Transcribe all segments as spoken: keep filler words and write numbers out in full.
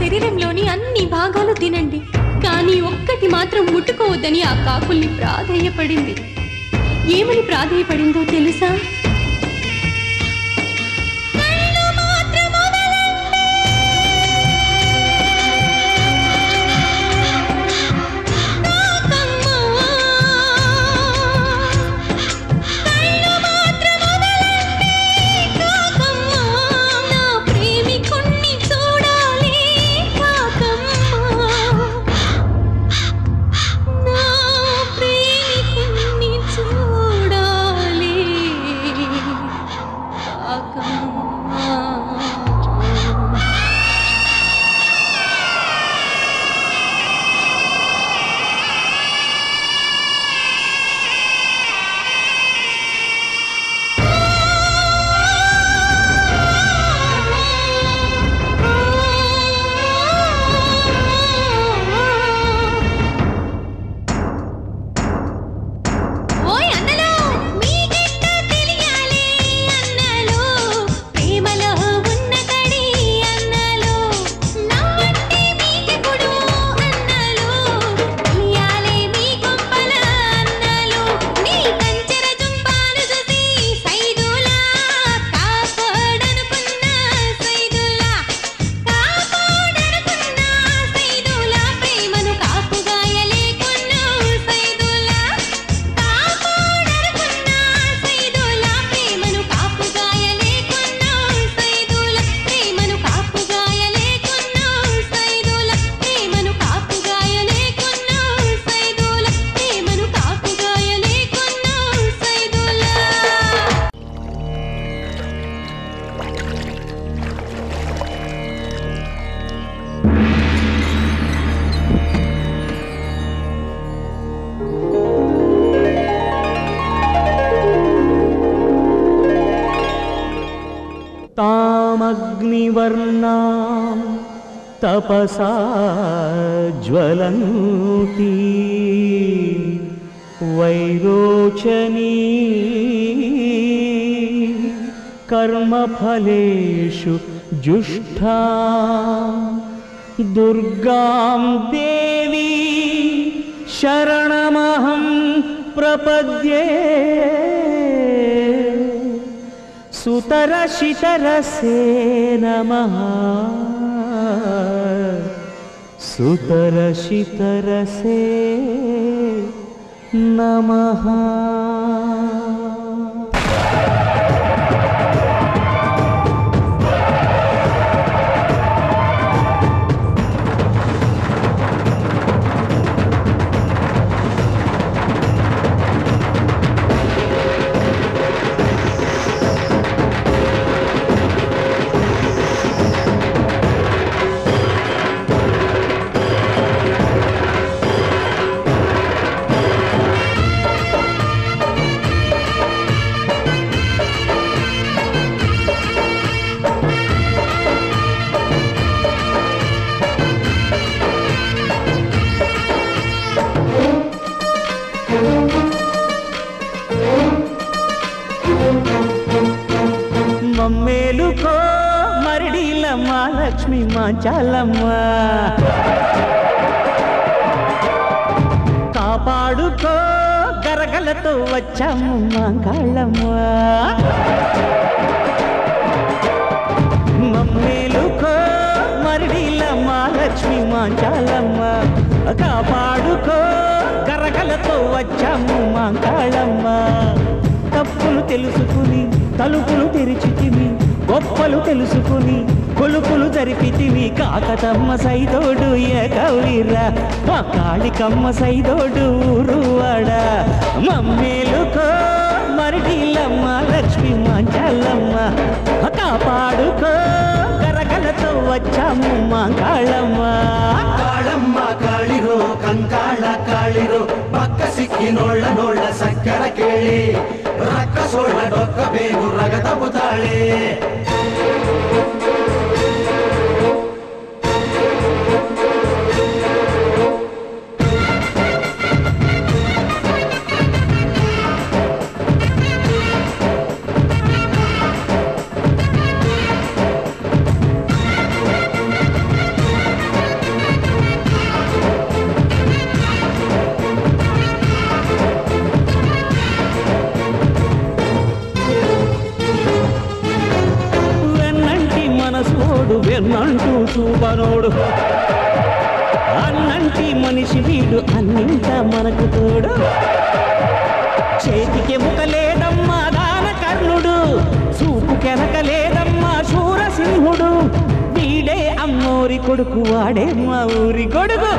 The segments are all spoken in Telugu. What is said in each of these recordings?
శరీరంలోని అన్ని భాగాలు తినండి, కానీ ఒక్కటి మాత్రం ముట్టుకోవద్దని ఆ కాకుల్ని ప్రాధేయపడింది. ఏమని ప్రాధేయపడిందో తెలుసా? तामग्निवर्णां तपसा ज्वलन्ती वैरोचनी कर्मफलेषु जुष्टा दुर्गां देवी शरणमहं प्रपद्ये। सुतरशितरसे नमः, सुतरशितरसे नमः। మమ్మేలుకో మరిడిలమ్మ లక్ష్మీ మాంచాలమ్మ, కాపాడుకో గరగలతో వచ్చాము మాంకాళ్ళమ్మ. మమ్మేలుకో మరిడిలమ్మ లక్ష్మీ మాంచాలమ్మ, కాపాడుకో గరగలతో వచ్చాము మాంకాళ్ళమ్మ. తప్పులు తెలుసుకుని తలుపులు తెరిచితివి, గొప్పలు తెలుసుకుని కొలుపులు జరిపితివి. కాకతమ్మ సైదోడు ఏ గౌరీరా, మా కాళికమ్మ సైదోడు ఊరువాడ. మమ్మేలుకో మరిడిలమ్మ లక్ష్మీ మాంచాలమ్మ, కాపాడుకో గరగలతో వచ్చాము మాంకాళమ్మ. కాళమ్మ కాళిరో కంకాళ కాళిరో పక్క సిక్కినోళ్ళ నోళ్ళ సక్కర కేಳಿ రక్కసోళ్ళ డొక్క ಬೇಗು రగతపుతాళే. వెన్నంటూ చూపనోడు అన్నంటి మనిషి వీడు అన్నింట మనకు తోడు చేతికి ముఖలేదమ్మా దాన కర్ణుడు చూపు కెనక లేదమ్మా శూరసింహుడు వీడే అమ్మోరి కొడుకు వాడే మా ఊరి కొడుకు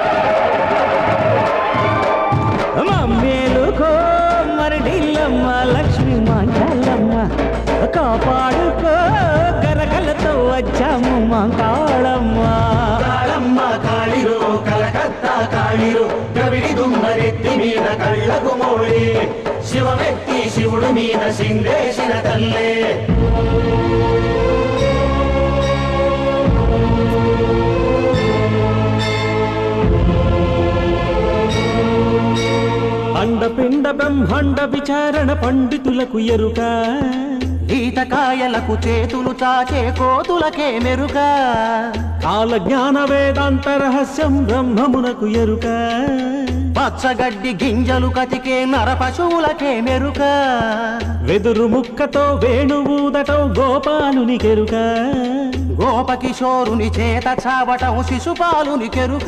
మమ్మేలుకో మరడిల్లమ్మ లక్ష్మి మాంచాలమ్మ కాపాడుకో కరకలతో వచ్చాము మా కాళమ్మ కాళమ్మ కాళిరో కలకత్తా కాళిరో కవిడి దుమ్మరెత్తి మీద కళ్ళకు మోళి శివమెత్తి శివుడు మీద సింగేసిన తల్లే అండపిండ బ్రహ్మాండ విచారణ పండితులకు ఎరుక ఈతకాయలకు చేతులు చాచే కోతులకే మెరుక కాల జ్ఞాన వేదాంత రహస్యం బ్రహ్మమునకు ఎరుక పచ్చగడ్డి గింజలు కతికే నర పశువులకే మెరుక వెదురు ముక్కతో వేణువూదటం గోపాలుని కెరుక గోపకిశోరుని చేత చావటం శిశుపాలుని కెరుక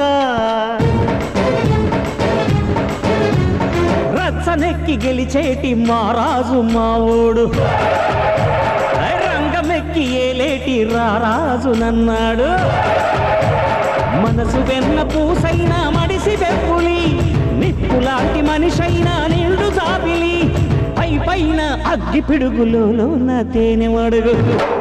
రచ్చనెక్కి గెలిచేటి మారాజు మావోడు రంగమెక్కి ఏలేటి రారాజు నన్నాడు మనసు వెన్న పూసైనా మడిసి వెప్పులి నిప్పులాంటి మనిషైనా నిండు జాబిలి పై పైన అగ్గి పిడుగులో నా తేనె మడుగు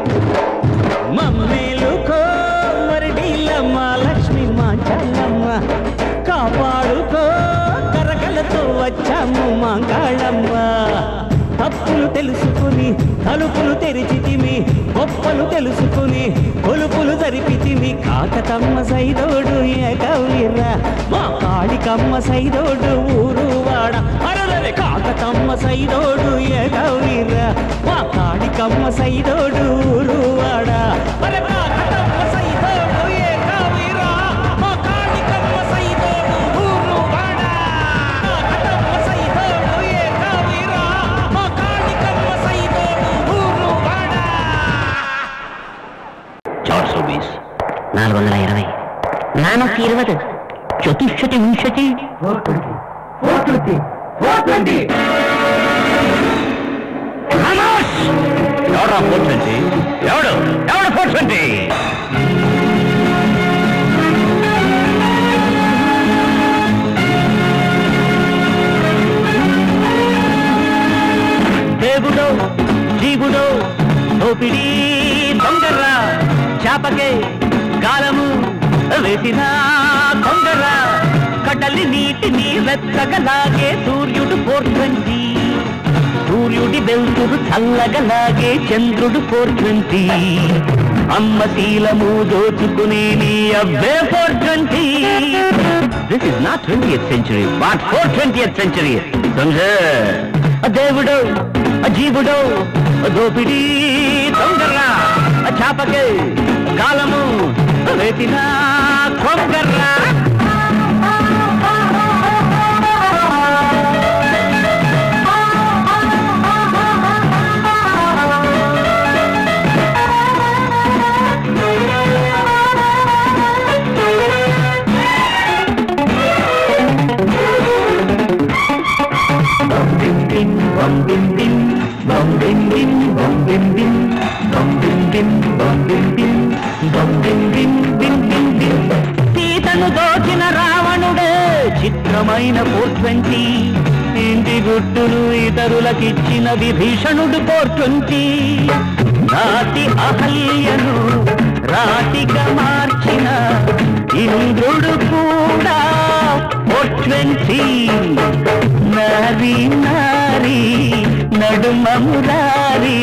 మమ్మేలుకో మరడిల్లమ్మ లక్ష్మి మాంచాలమ్మ కాపాడుకో కరకలతో వచ్చాము మా కాళమ్మ తప్పులు తెలుసుకుని తలుపులు తెరిచితిమి గొప్పలు తెలుసుకుని కొలుపులు జరిపితిమి కాకతమ్మ సైదోడు ఏకవీరా మా కాళికమ్మ సైదోడు ఊరు వాడ అరలే కాకతమ్మ సైదోడు ఏకవీరా మా కాళికమ్మ సైదోడు ఊరు వాడ అరే కాకతమ్మ సైదోడు ఏకవీరా మా కాళికమ్మ సైదోడు ఊరు వాడ కాకతమ్మ సైదోడు ఏకవీరా మా కాళికమ్మ సైదోడు ఊరు వాడ చార్సో బీస్ నాలుగు వందల ఇరవై నానూറ്റി ഇരുപത് చతుశ్శతి వింశతి ఎవడా ఫోర్ ట్వంటీ ఎవడు ఎవడు ఫోర్ ట్వంటీ దేవుడో జీవుడో దోపిడీ దొంగర్రా చాపకే గాలము వేసిన దొంగర్రా కడలి నీటిని వెచ్చగలాగే సూర్యుడు ఫోర్ ట్వంటీ సూర్యుడి వెలుతురు చల్లగలాగే చంద్రుడు ఫోర్ ట్వంటీ అమ్మ శీలము దోచుకునే నీ అబ్బే four twenty this is not twentieth century but four twentieth century దేవుడు జీవుడు దోపిడీ దొంగర్రా చాపకే కాలము వేసిన కొంగర్రా సీతను దోచిన రావణుడే చిత్రమైన ఫోర్ ట్వంటీ ఇంటి గుట్టును ఇతరులకిచ్చిన విభీషణుడు ఫోర్ ట్వంటీ నాటి అహల్యను రాతిగా మార్చిన ఇంద్రుడు కూడా ఫోర్ ట్వంటీ నారీ నారీ నడుమ మురారి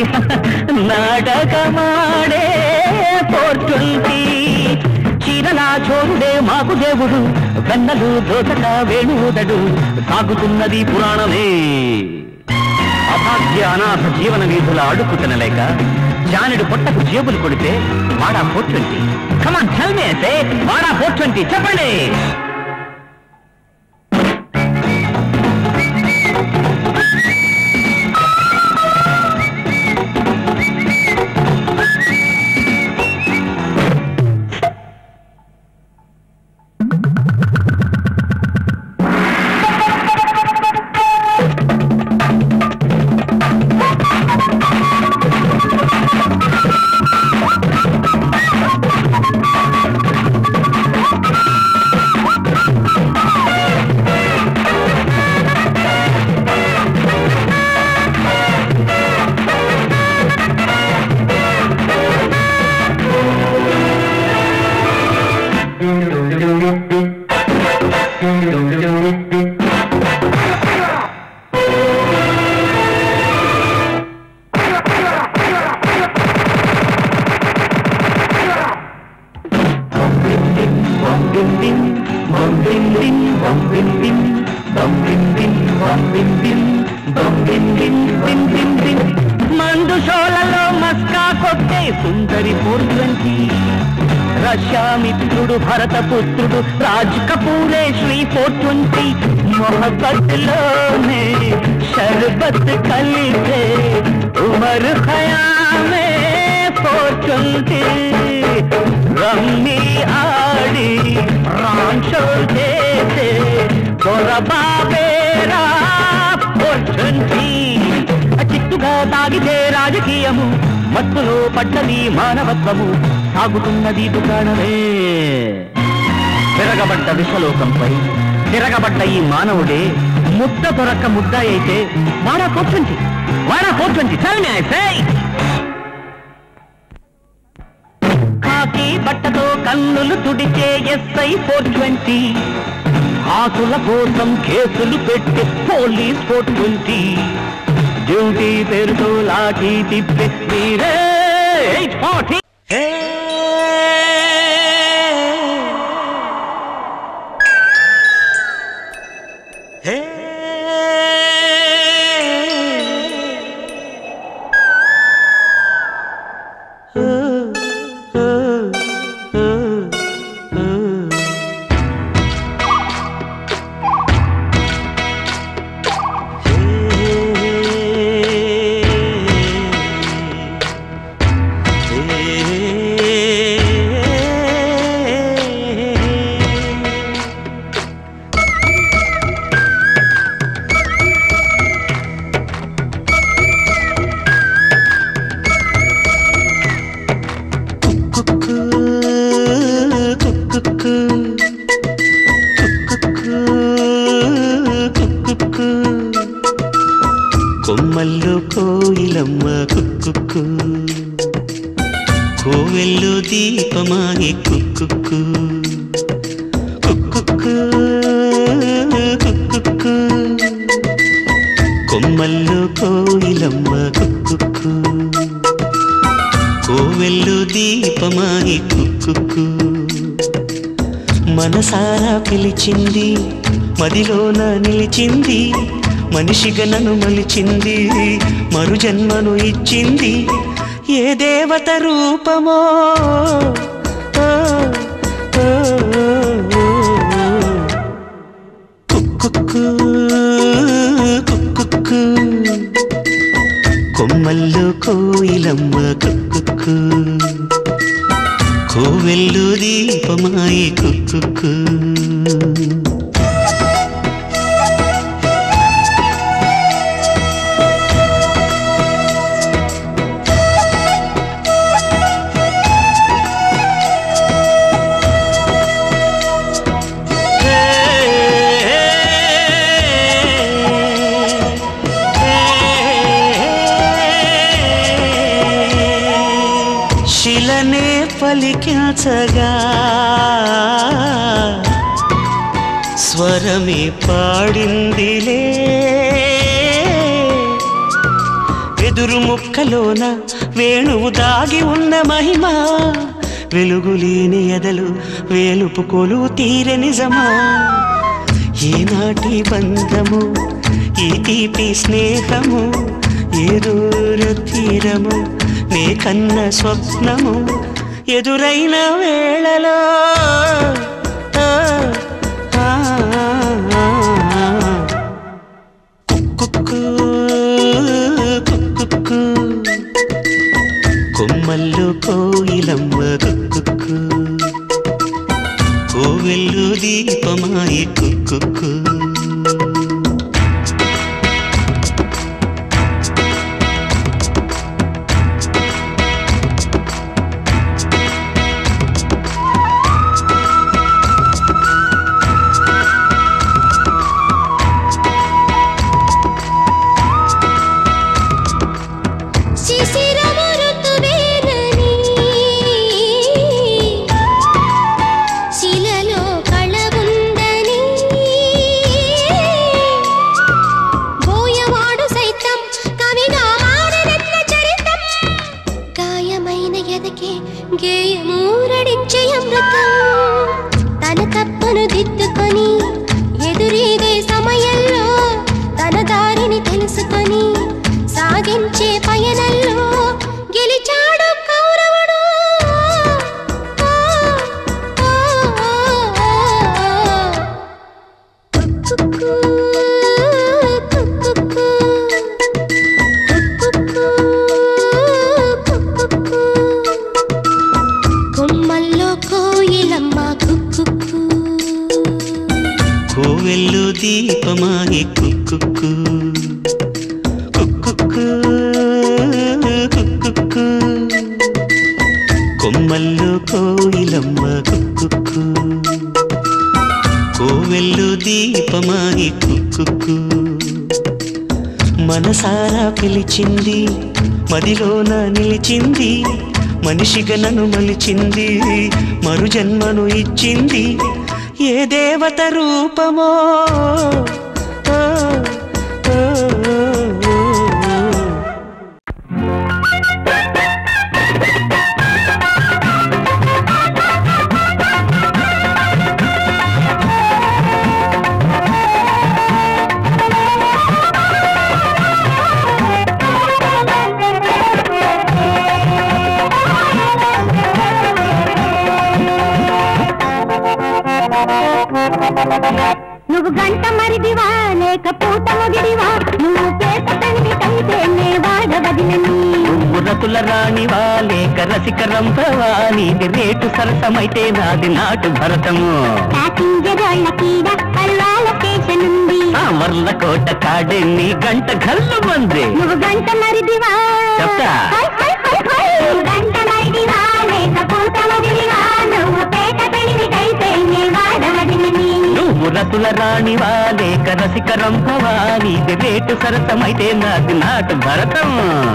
నాటకమాడే ఫోర్ ట్వంటీ చీరలా చోరుడే మాకు దేవుడు వెన్నలు దోసక వేణుదడు సాగుతున్నది పురాణమే అభాగ్య అనాథ జీవన వీధుల అడుగు తినలేక జానుడు పొట్టకు జేబులు కొడితే వాడా four twenty come on tell me అంటే వాడా ఫోర్ ట్వంటీ చెప్పండి అంటే సుందరి ఫోర్ ట్వంటీ రష్యా మిత్రుడు భరత పుత్రుడు రాజ్ కపూరే శ్రీ ఫోర్ ట్వంటీ మొహబ్బత్ లోనే షర్బత్ కలిసే ఉమర్ ఖయామే ఫోర్ ట్వంటీ రమ్మి ఆడి రామ్ షో చేసే బొరబాబేరా ఫోర్ ట్వంటీ చిట్టుగా తాగితే రాజకీయము మత్తులో పడ్డది మానవత్వము సాగుతున్నది దుకాణమే తిరగబడ్డ విశ్వలోకంపై తిరగబడ్డ ఈ మానవుడే ముద్ద దొరక్క ముద్ద అయితే వాడా ఫోర్ ట్వంటీ వాడా ఫోర్ ట్వంటీ కాకి బట్టతో కన్నులు తుడిచే ఎస్ఐ ఫోర్ ట్వంటీ ఆకుల కోసం కేసులు పెట్టే పోలీస్ ఫోర్ ట్వంటీ డ్యూటీ పేరుతో లాఠీ తిప్పే మీరే ఎయిట్ ఫార్టీ కొమ్మల్లో కోయిలమ్మ కుక్కు కోవెల్లో దీపమాయి కుక్కు కుక్కు కుక్కు కొమ్మల్లో కోయిలమ్మ కుక్కు కోవెల్లో దీపమాయి కుక్కు మనసారా పిలిచింది మదిలోన నిలిచింది మనిషిగా నన్ను మలిచింది మరు జన్మను ఇచ్చింది ఏ దేవత రూపమో కుక్కు కుక్కు కొమ్మల్లో కోయిలమ్మ కుక్కు కోవెల్లో దీపమాయి కుక్కు శిలనే పలికించగా స్వరమే పాడిందిలే ఎదురు ముక్కలోన వేణువు దాగి ఉన్న మహిమ వెలుగులేని ఎదలు వేలుపు కొలువు తీరె నిజమా ఈనాటి బంధము ఈ తీపి స్నేహము ఏ దూర తీరము నే కన్న స్వప్నము ఎదురైన వేళలో కుక్కు కుక్కు కొమ్మల్లో కోయిలమ్మ కుక్కు కోవెల్లో దీపమాయి కుక్కు గేయమూరడించే అమృతం తన తప్పును దిద్దుకొని ఎదురీదే సమయంలో తన దారిని తెలుసుకొని సాగించే పయనంలో గెలిచాడు కౌ దీపమాయి కుక్కు కుక్కు కుక్కు కొమ్మల్లో కోయిలమ్మ కుక్కు కోవెల్లో దీపమాయి కుక్కు మనసారా పిలిచింది మదిలోన నిలిచింది మనిషిగా నన్ను మలిచింది మరు జన్మను ఇచ్చింది ఏ దేవత రూపమో నువ్వు గంట మరిదివా లేక పూట మొగిడివా నువ్వు పేట తనివికైతే నే వాడవదినని నువ్వు రతుల రాణివా లేక రసిక రంభవా నీది రేటు సరసమైతే నాది నాటు భరతము ప్యాసింజరాళ్ళ కీడ పల్వాల స్టేషన్ ఉంది వర్ల కోట కాడెన్ని గంట గల్లు మంది నువ్వు గంట మరిదివా చెప్తా నువ్వు గంట మరిదివా లేక పూట మొగిడివా నువ్వు పేట తనివికైతే నే వాడవదినని నువ్వు రతుల రాణివా లేక రసిక రంభవా నీది రేటు సరసమైతే నాది నాటు భరతం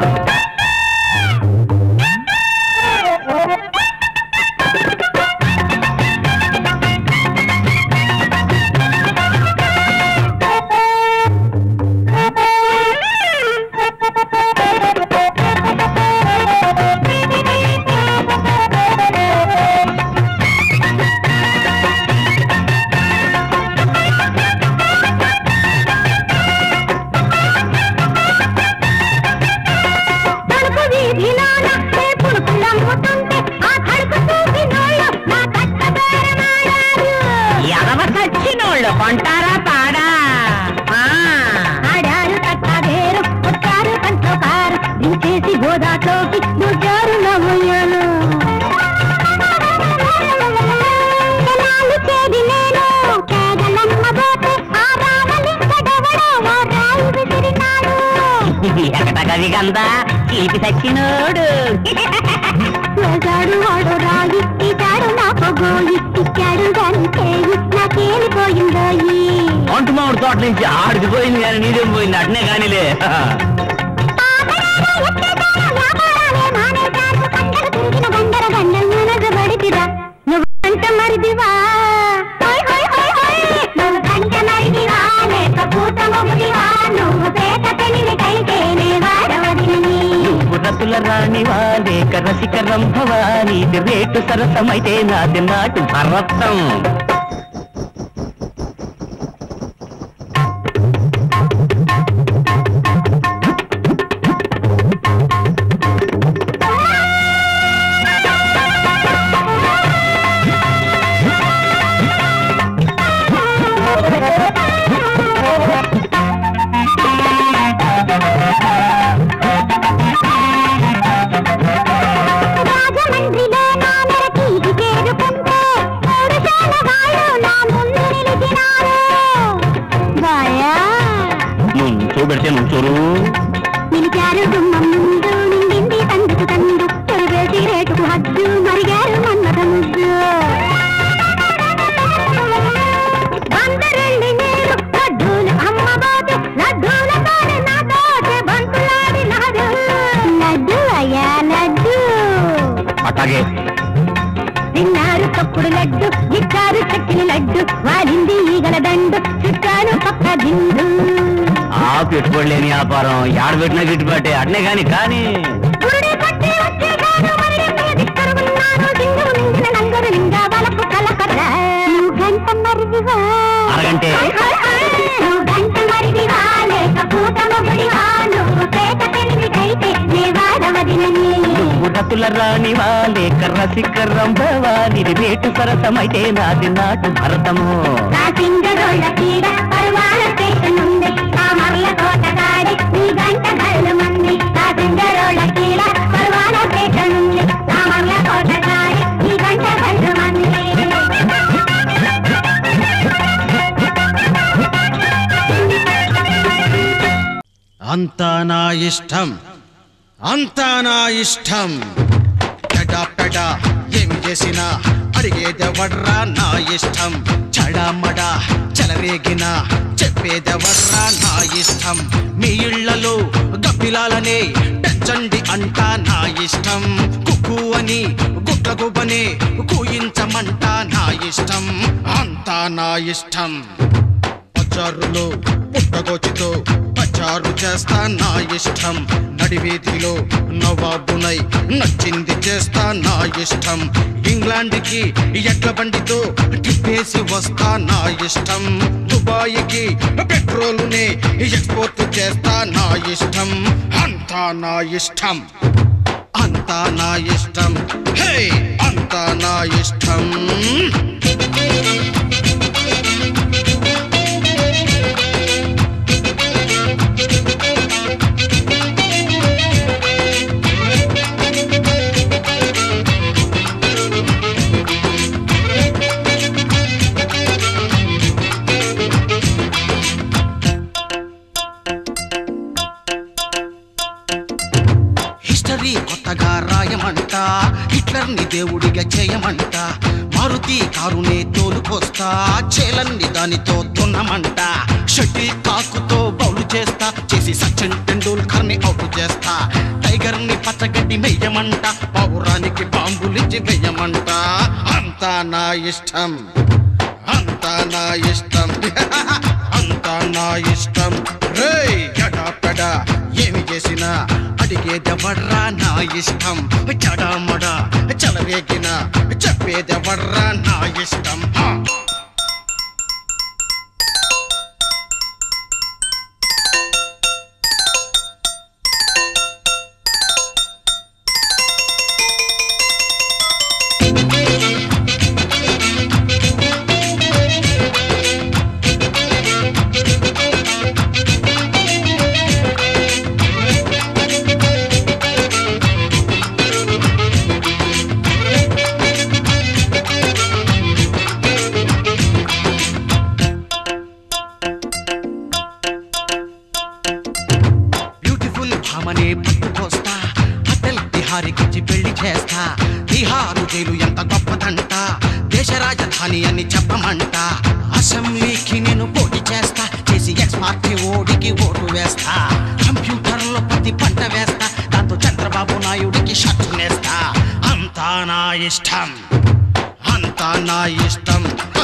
కొంటారా పాడా ఆడారు కట్టారు కొట్టారు కంట్లో కారు దించేసి గోదాట్లోకి దూచారు నవ్వుయాను చేది నేను కేగలమ్మ పోతే ఆ రావలింకడవడో ఓ రాయి విసిరినాడు ఎకటగది గందా చీపి సచ్చినోడు వేశాడు వాడు రాయి ఇచ్చాడు నా పొగోయి ఇచ్చాడు దాని చేయి నాకేలిపోయిందోయి ఒంటి మామిడి తోట నుంచి ఆడికి పోయింది కానీ నీదేం పోయింది అట్నే కానీలే నువ్వు గంట మరిదివా నువ్వు గంట మరిదివా లేక పూట మొగుడివా నువ్వు పేట తెలివికైతేనే వాడవదినని నువ్వు రతుల రాణివా లేక రసిక రంభవా నీది రేటు సరసమైతే నాది నాటు భరతం పెడితే నుంచోరు నిలిచారు గుమ్మం ముందు నిండింది తందుకు తందు తొలివేసి రేటుకు హద్దు మరిగారు మన్మథ ముద్దు అందరెళ్ళి నేను లడ్డూలు అమ్మబోతు లడ్డూలతోనే నాతోటే బంకులాడి నాడు లడ్డు అయ్యా లడ్డు అట్లాగే తిన్నారు తప్పుడు లడ్డు ఇచ్చారు చక్కిన లడ్డు వాడింది ఈగల దండు చుట్టాను పక్క దిండు ఆ పెట్టుబడి లేని వ్యాపారం ఏడ పెట్టినా గిట్టుబాటే అట్నే కాని కానీ అరగంటే నువ్వు రతుల రాణివా లేక రసిక రంభవా నిది రేటు సరసమైతే నాది నాటు భరతము గంట గల్లు మంది ఇష్టం అంతా నా ఇష్టం పెడా పెడా ఏమి చేసినా అడిగేదెవర్రా నా ఇష్టం చడామడా చెలరేగిన చెప్పేదెవర్రా నా ఇష్టం మీ ఇళ్లలో గబ్బిలాలనే పెంచండి అంటా నా ఇష్టం కుక్కు అని గుట్ల గుబనే కూయించమంటా నా ఇష్టం అంతా నా ఇష్టం పచారులో పుట్టగోచితో పచారు చేస్తా నా ఇష్టం నడివీధిలో నవాబునై నచ్చింది చేస్తా నా ఇష్టం ఇంగ్లాండ్కి ఎడ్ల బండితో టిప్పేసి వస్తా నా ఇష్టం దుబాయ్కి పెట్రోలునే ఎక్స్పోర్ట్ చేస్తా నా ఇష్టం అంతా నా ఇష్టం అంతా నా ఇష్టం హే అంతా నా ఇష్టం కొత్తగా రాయమంట హిట్లర్ని దేవుడిగా చేయమంట మారుతి కారునే తోలుకొస్తా చేలన్ని దానితో దున్నమంట షటిల్ కాకుతో బౌలు చేస్తా చేసి సచిన్ టెండూల్కర్ ని అవుట్ చేస్తా టైగర్ ని పచ్చగడ్డి మెయ్యమంట పౌరానికి బాంబులిచ్చి వెయ్యమంట అంతా నా ఇష్టం అంతా నా ఇష్టం అంతా నా ఇష్టం రే ఎడా పెడా ఏమి చేసినా అడిగేదెవర్రా నా ఇష్టం చడామడా చలవేగిన చెప్పేదెవర్రా నా ఇష్టం భామనే పట్టుకొస్తా అటల్ బిహారీకిచ్చి పెళ్లి చేస్తా బీహారు జైలు ఎంత గొప్పదంట దేశ రాజధాని అని చెప్పమంట అసెంబ్లీకి నేను పోటీ చేస్తా చేసి ఎక్స్ పార్టీ ఓడికి ఓటు వేస్తా కంప్యూటర్లో ప్రతి పంట వేస్తా దాంతో చంద్రబాబు నాయుడికి షర్టు నేస్తా అంతా నా ఇష్టం అంతా నా ఇష్టం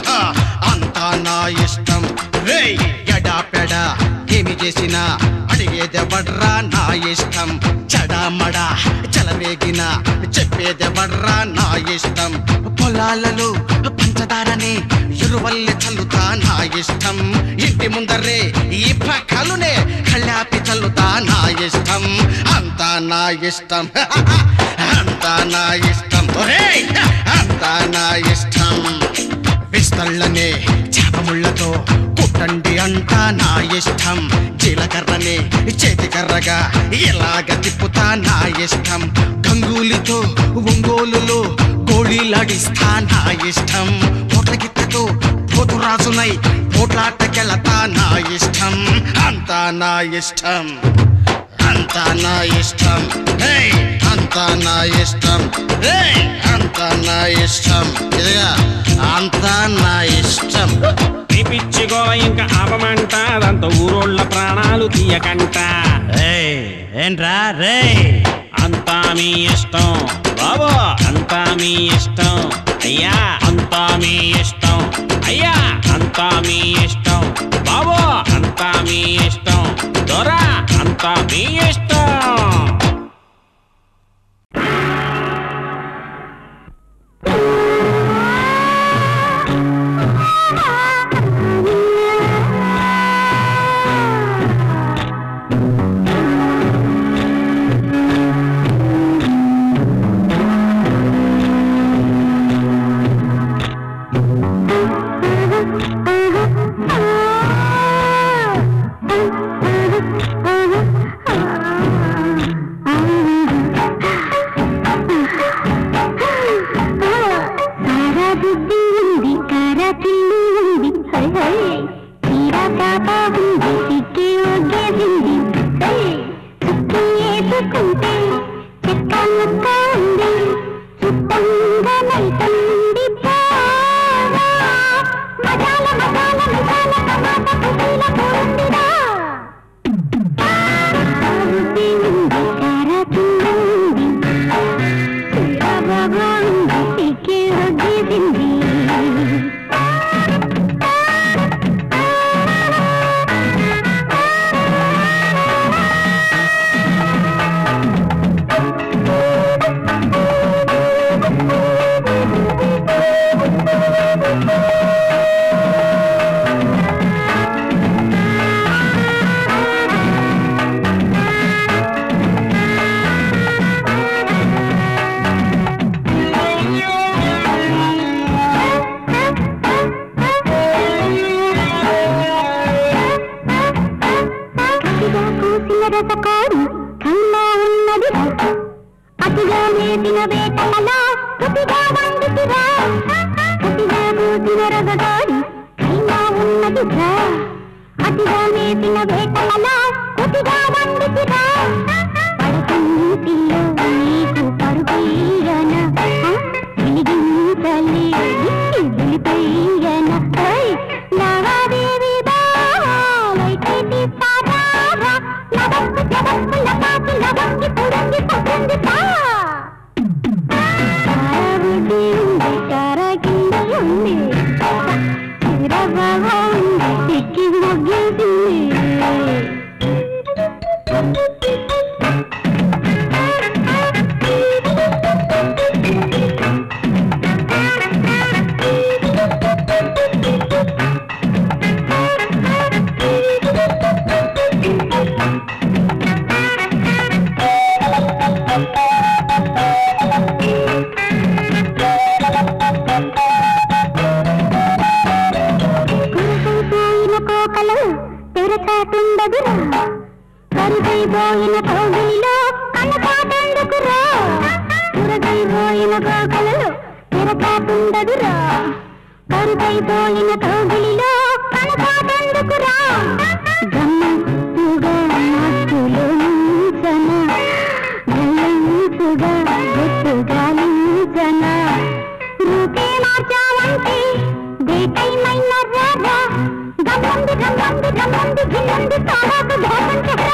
అంతా నా ఇష్టం రే ఎడా పెడా ఏమి చేసినా అడిగేదెవర్రా నా ఇష్టం చడామడా చలవేగిన చెప్పేదెవర్రా నా ఇష్టం పొలాలలో పంచదారనే ఎరువల్లె చల్లుతా నా ఇష్టం ఇంటి ముందరే ఈ పక్కలునే కళ్ళాపి చల్లుతా నా ఇష్టం అంతా నా ఇష్టం అంతా నా ఇష్టం అంతా నా ఇష్టం విస్తళ్ళనే చేపముళ్లతో కుట్టండి అంటా నా ఇష్టం జీలకర్రనే చేతికర్రగా ఎలాగ తిప్పుతా నా ఇష్టం గంగూలితో ఒంగోలులో గోళీలాడిస్తా నా ఇష్టం పోట్లగిత్తతో పోతురాజునై పోట్లాటకెళతా నా ఇష్టం అంతా నా ఇష్టం అంతా నా ఇష్టం హే అంతా నా ఇష్టం హే అంతా నా ఇష్టం ఇదిగా అంతా నా ఇష్టం పిచ్చిగో ఇంకా ఆపమంట దాంతో ఊరోళ్ళ ప్రాణాలు తీయకంట ఏంట్రా రే అంతా మీ ఇష్టం బాబు అంతా మీ ఇష్టం అయ్యా అంతా మీ ఇష్టం అయ్యా అంతా మీ ఇష్టం బాబు అంతా మీ ఇష్టం దొరా అంతా మీ ఇష్టం Uh-huh. వేసింది రసకోడి కన్నా ఉన్నది అతిగా మేపిన వేటలలో కొద్దిగా వండుతురా కొద్దిగా కూసిన రసకోడి కన్నా ఉన్నది అతిగా మేపిన వేటలలో కొద్దిగా వండుతురా పడకంటిలో నీకు పరుపయ్యన వెలిగించలే వెలిపయ్యన లావాదేవి బాలైతే తీస్తారా లవంగి జవంగి లపాకి లవంగి పురంగి పసంగి పా కారబుడ్డి ఉంది కారగిండి ఉంది చిరబాబా ఉంది చిక్కి మొగ్గేసింది తెరచాటుండదురా కరుగైపోయిన కౌగిలిలో కన్నపాటందుకురా కురగైపోయిన కోకలలో తెరచాటుండదురా కరుగైపోయిన కౌగిలిలో కన్నపాటందుకురా గమ్మత్తుగా మత్తులో జన గల్లంతుగా గుట్టుగా జన రూపే మార్చావంటే దేకైమైన రారా గమ్మంది గమ్మంది గమ్మంది గిల్లంది తారాకు ధోకం చెహరా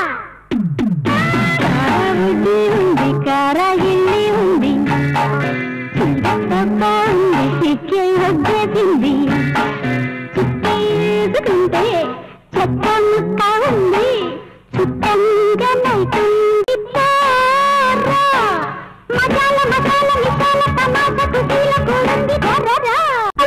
కారబుడ్డి ఉంది కారగిల్లి ఉంది చిరతప్ప ఉంది చిక్కే వగ్గేసింది చుట్టేసుకుంటే చెత్త ముక్క ఉంది చుట్టంగా నైతుంది పారా మజాల మజాల మిసాల తమాష కుటీల కూడంది ధరరా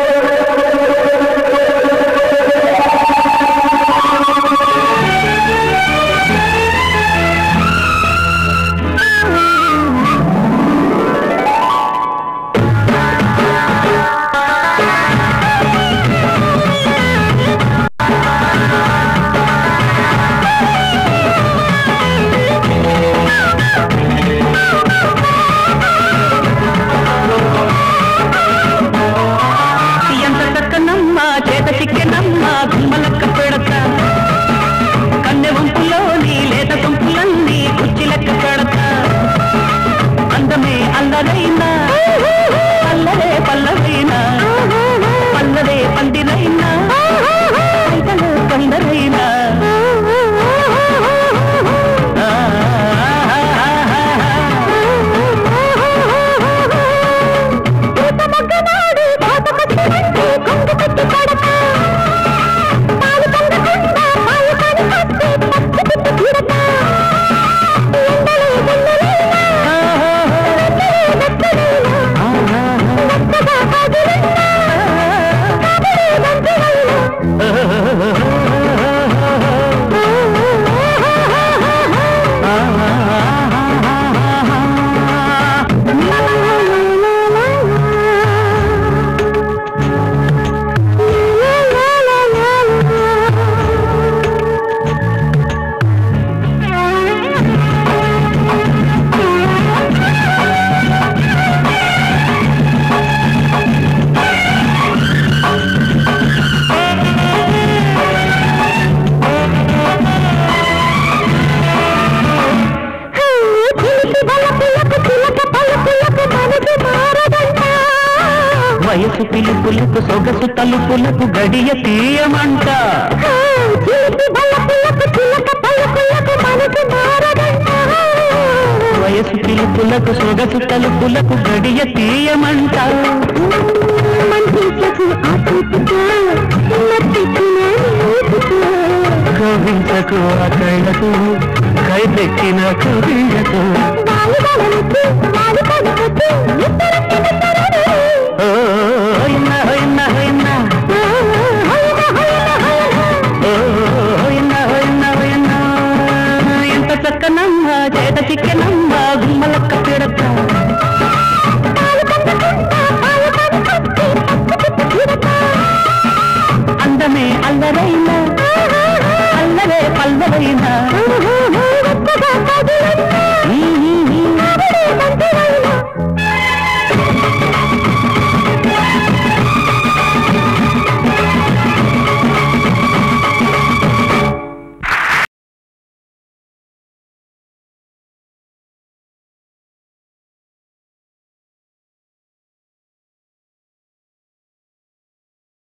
వయసు పిలుపులకు సొగసు తలుపులకు గడియ తీయమంట వయసు పిలుపులకు సొగసు తలుపులకు గడియ తీయమంట కవించకు ఆ కళ్ళకు కైపెక్కిన కవియకు వాలు